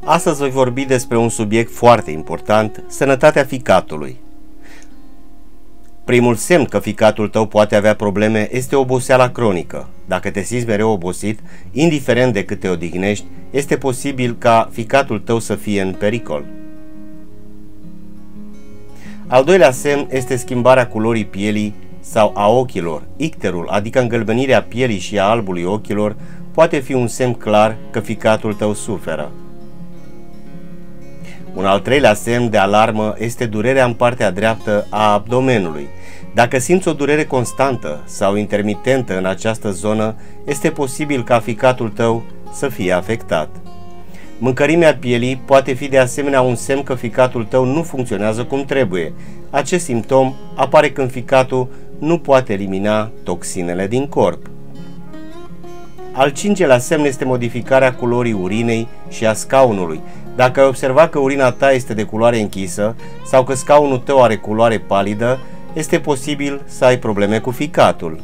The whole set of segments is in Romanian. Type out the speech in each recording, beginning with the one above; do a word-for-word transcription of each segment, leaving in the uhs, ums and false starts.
Astăzi voi vorbi despre un subiect foarte important, sănătatea ficatului. Primul semn că ficatul tău poate avea probleme este oboseala cronică. Dacă te simți mereu obosit, indiferent de cât te odihnești, este posibil ca ficatul tău să fie în pericol. Al doilea semn este schimbarea culorii pielii sau a ochilor. Icterul, adică îngălbenirea pielii și a albului ochilor, poate fi un semn clar că ficatul tău suferă. Un al treilea semn de alarmă este durerea în partea dreaptă a abdomenului. Dacă simți o durere constantă sau intermitentă în această zonă, este posibil ca ficatul tău să fie afectat. Mâncărimea pielii poate fi de asemenea un semn că ficatul tău nu funcționează cum trebuie. Acest simptom apare când ficatul nu poate elimina toxinele din corp. Al cincelea semn este modificarea culorii urinei și a scaunului. Dacă ai observat că urina ta este de culoare închisă sau că scaunul tău are culoare palidă, este posibil să ai probleme cu ficatul.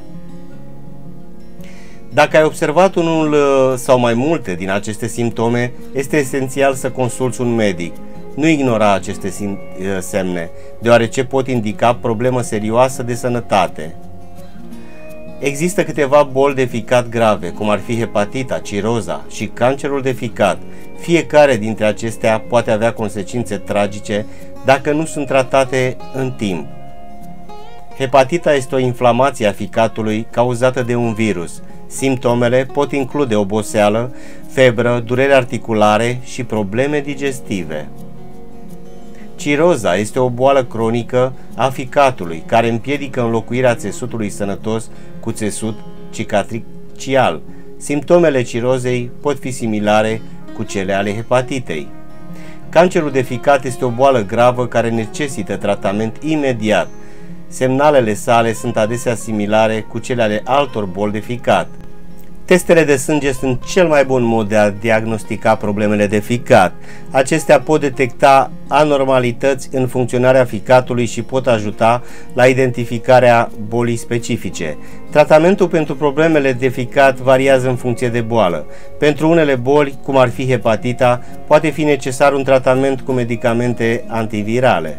Dacă ai observat unul sau mai multe din aceste simptome, este esențial să consulți un medic. Nu ignora aceste semne, deoarece pot indica problemă serioasă de sănătate. Există câteva boli de ficat grave, cum ar fi hepatita, ciroza și cancerul de ficat. Fiecare dintre acestea poate avea consecințe tragice dacă nu sunt tratate în timp. Hepatita este o inflamație a ficatului cauzată de un virus. Simptomele pot include oboseală, febră, dureri articulare și probleme digestive. Ciroza este o boală cronică a ficatului care împiedică înlocuirea țesutului sănătos cu țesut cicatricial. Simptomele cirozei pot fi similare cu cele ale hepatitei. Cancerul de ficat este o boală gravă care necesită tratament imediat. Semnalele sale sunt adesea similare cu cele ale altor boli de ficat. Testele de sânge sunt cel mai bun mod de a diagnostica problemele de ficat. Acestea pot detecta anormalități în funcționarea ficatului și pot ajuta la identificarea bolii specifice. Tratamentul pentru problemele de ficat variază în funcție de boală. Pentru unele boli, cum ar fi hepatita, poate fi necesar un tratament cu medicamente antivirale.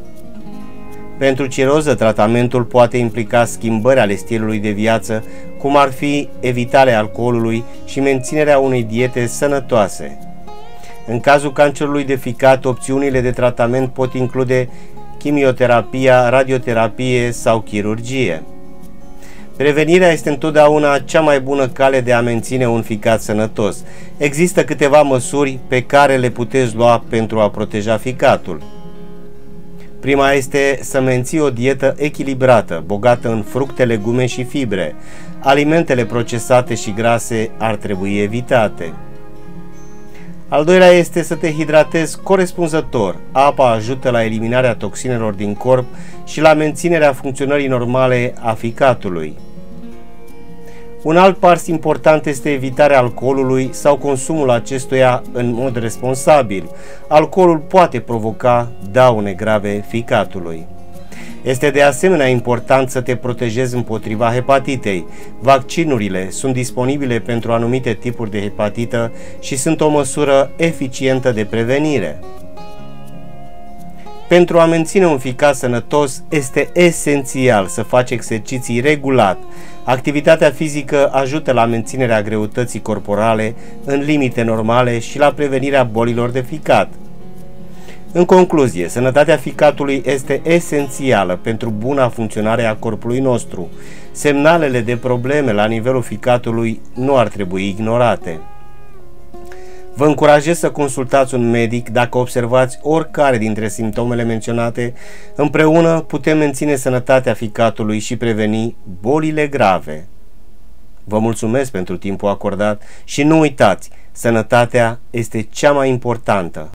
Pentru ciroză, tratamentul poate implica schimbări ale stilului de viață, cum ar fi evitarea alcoolului și menținerea unei diete sănătoase. În cazul cancerului de ficat, opțiunile de tratament pot include chimioterapia, radioterapie sau chirurgie. Prevenirea este întotdeauna cea mai bună cale de a menține un ficat sănătos. Există câteva măsuri pe care le puteți lua pentru a proteja ficatul. Prima este să menții o dietă echilibrată, bogată în fructe, legume și fibre. Alimentele procesate și grase ar trebui evitate. Al doilea este să te hidratezi corespunzător. Apa ajută la eliminarea toxinelor din corp și la menținerea funcționării normale a ficatului. Un alt pas important este evitarea alcoolului sau consumul acestuia în mod responsabil. Alcoolul poate provoca daune grave ficatului. Este de asemenea important să te protejezi împotriva hepatitei. Vaccinurile sunt disponibile pentru anumite tipuri de hepatită și sunt o măsură eficientă de prevenire. Pentru a menține un ficat sănătos, este esențial să faci exerciții regulat. Activitatea fizică ajută la menținerea greutății corporale în limite normale și la prevenirea bolilor de ficat. În concluzie, sănătatea ficatului este esențială pentru buna funcționare a corpului nostru. Semnalele de probleme la nivelul ficatului nu ar trebui ignorate. Vă încurajez să consultați un medic dacă observați oricare dintre simptomele menționate. Împreună putem menține sănătatea ficatului și preveni bolile grave. Vă mulțumesc pentru timpul acordat și nu uitați, sănătatea este cea mai importantă.